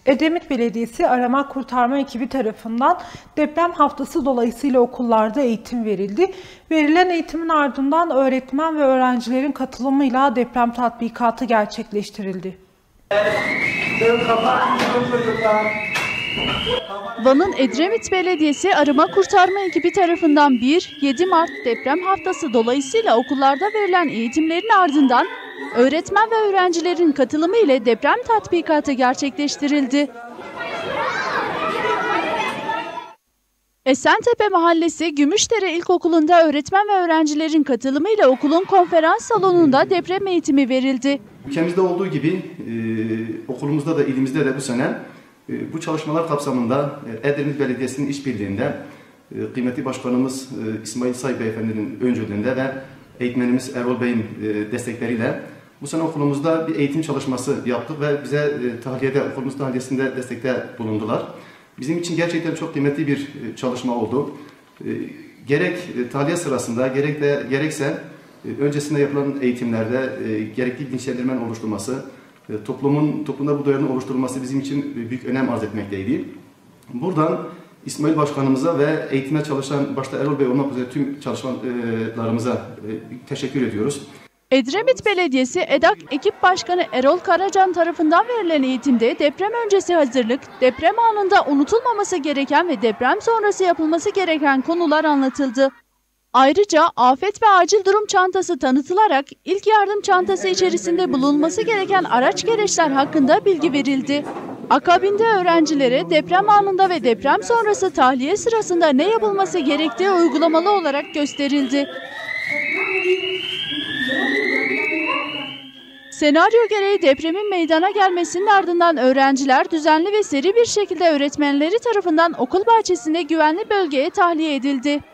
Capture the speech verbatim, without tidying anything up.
Edremit Belediyesi Arama Kurtarma ekibi tarafından deprem haftası dolayısıyla okullarda eğitim verildi. Verilen eğitimin ardından öğretmen ve öğrencilerin katılımıyla deprem tatbikatı gerçekleştirildi. Van'ın Edremit Belediyesi Arama Kurtarma ekibi tarafından bir yedi Mart deprem haftası dolayısıyla okullarda verilen eğitimlerin ardından öğretmen ve öğrencilerin katılımı ile deprem tatbikatı gerçekleştirildi. Esentepe Mahallesi Gümüşdere İlkokulu'nda öğretmen ve öğrencilerin katılımıyla okulun konferans salonunda deprem eğitimi verildi. Ülkemizde olduğu gibi e, okulumuzda da ilimizde de bu sene e, bu çalışmalar kapsamında e, Edremit Belediyesi'nin işbirliğinde e, kıymetli başkanımız e, İsmail Say Beyefendi'nin öncülüğünde ve eğitmenimiz Erol Bey'in e, destekleriyle bu sene okulumuzda bir eğitim çalışması yaptık ve bize e, tahliyede, okulumuz tahliyesinde destekte bulundular. Bizim için gerçekten çok kıymetli bir e, çalışma oldu. E, gerek e, tahliye sırasında gerek de gerekse e, öncesinde yapılan eğitimlerde e, gerekli bilinçlendirmenin oluşturulması, e, toplumun toplumda bu duyarlılığın oluşturulması bizim için büyük önem arz etmekteydi. Buradan İsmail Başkanımıza ve eğitime çalışan başta Erol Bey olmak üzere tüm çalışmalarımıza e, teşekkür ediyoruz. Edremit Belediyesi EDAK Ekip Başkanı Erol Karacan tarafından verilen eğitimde deprem öncesi hazırlık, deprem anında unutulmaması gereken ve deprem sonrası yapılması gereken konular anlatıldı. Ayrıca afet ve acil durum çantası tanıtılarak ilk yardım çantası içerisinde bulunması gereken araç gereçler hakkında bilgi verildi. Akabinde öğrencilere deprem anında ve deprem sonrası tahliye sırasında ne yapılması gerektiği uygulamalı olarak gösterildi. Senaryo gereği depremin meydana gelmesinin ardından öğrenciler düzenli ve seri bir şekilde öğretmenleri tarafından okul bahçesinde güvenli bölgeye tahliye edildi.